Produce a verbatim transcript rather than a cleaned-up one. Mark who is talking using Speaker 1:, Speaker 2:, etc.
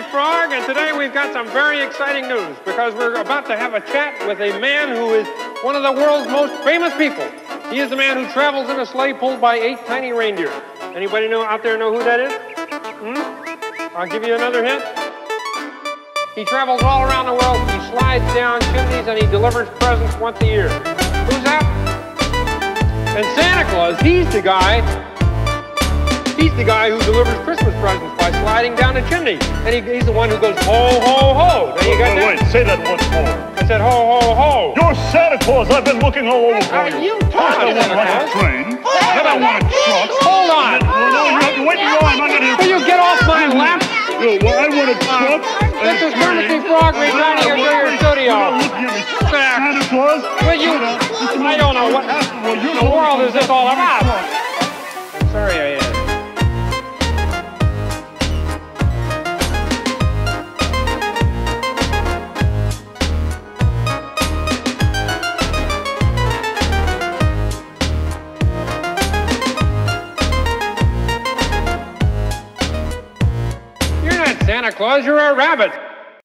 Speaker 1: Frog, and today we've got some very exciting news because we're about to have a chat with a man who is one of the world's most famous people. He is the man who travels in a sleigh pulled by eight tiny reindeer. Anybody know out there know who that is? Hmm? I'll give you another hint. He travels all around the world. He slides down chimneys and he delivers presents once a year. Who's that? And Santa Claus, he's the guy He's the guy who delivers Christmas presents by sliding down a chimney. And he, he's the one who goes, ho, ho, ho. Now you got
Speaker 2: oh,
Speaker 1: that?
Speaker 2: Wait, say that once more.
Speaker 1: I said, ho, ho, ho.
Speaker 2: You're Santa Claus. I've been looking all over for
Speaker 1: Are you talking
Speaker 2: First I want a train. Then I want a truck.
Speaker 1: Hold on.
Speaker 2: Well, no, you have to wait till I'm not going
Speaker 1: Will you get off my lap?
Speaker 2: No, well, I want a truck.
Speaker 1: This is Kermit the Frog returning into your studio.
Speaker 2: Santa Claus?
Speaker 1: Will you? I don't know what in the world is this all about. I'm sorry I am. Santa Claus, you're a rabbit.